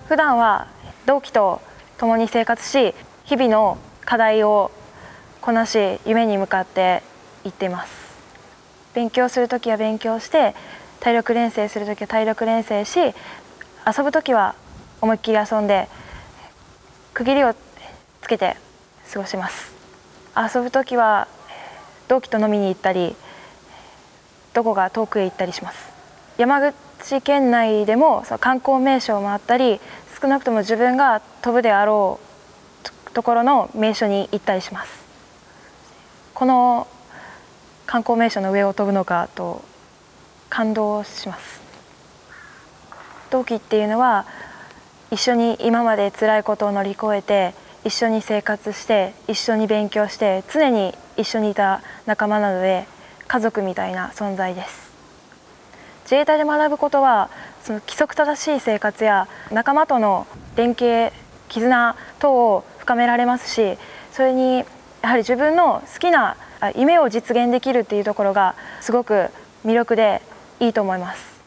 普段は同期と共に生活し、日々の課題をこなし、夢に向かっていっています。勉強するときは勉強して、体力錬成するときは体力錬成し、遊ぶときは思いっきり遊んで区切りをつけて過ごします。遊ぶときは同期と飲みに行ったり、どこか遠くへ行ったりします。山口県内でも観光名所を回ったり、少なくとも自分が飛ぶであろうところの名所に行ったりします。この観光名所の上を飛ぶのかと感動します。同期っていうのは一緒に今まで辛いことを乗り越えて、一緒に生活して、一緒に勉強して、常に一緒にいた仲間なので、家族みたいな存在です。自衛隊で学ぶことは、その規則正しい生活や仲間との連携、絆等を深められますし、それにやはり自分の好きな夢を実現できるっていうところがすごく魅力でいいと思います。